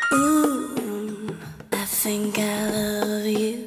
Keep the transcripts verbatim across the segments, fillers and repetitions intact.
Ooh, I think I love you.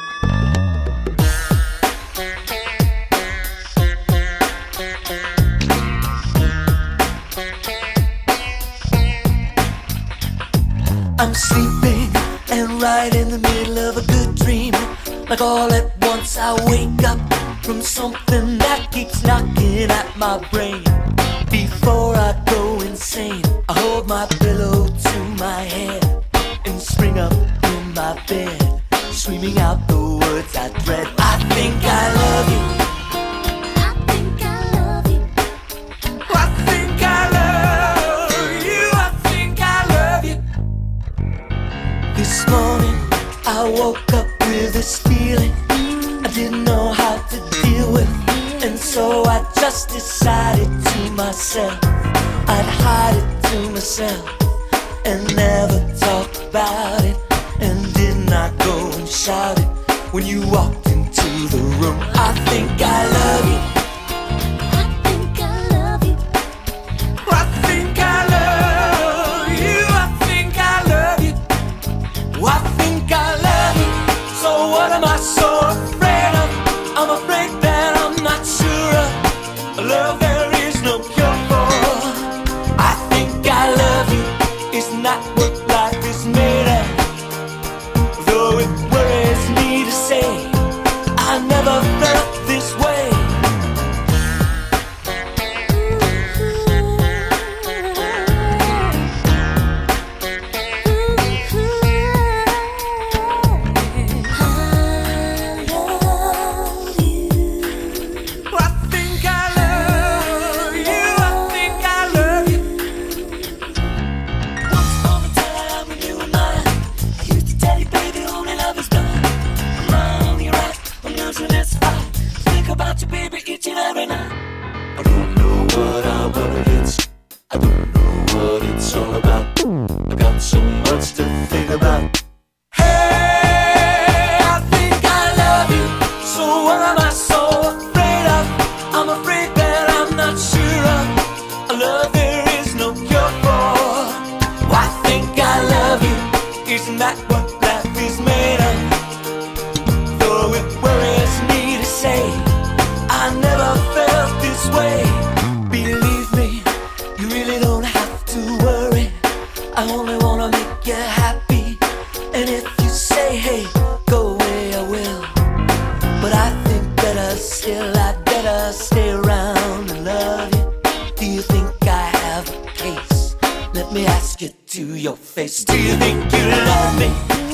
I'm sleeping and right in the middle of a good dream. Like all at once I wake up from something that keeps knocking at my brain. Before I go insane, I hold my pillow to my head and spring up in my bed, screaming out the words I dread. I think I love you. I think I love you. I think I love you. I think I love you. This morning I woke up with this feeling I didn't know how to deal with, and so I just decided to myself I'd hide it to myself and never talk about it, and did not go and shout it when you walked into the room. I think I love you. I think I love you. I think I love you. I think I love you. I think I love you. So what am I so afraid of? I'm afraid that I'm not sure of a love there is no cure for. I think I love you is not what life is made of, though it worries me to say I never felt this way. Isn't that what life is made of? Though it worries me to say I never felt this way. Believe me, you really don't have to worry. I only wanna make you happy, and if you say hey, go away, I will. But I think better still, I'd better stay around and love you. Do you think I have a case? Let me ask you to your face. Do you think you love me?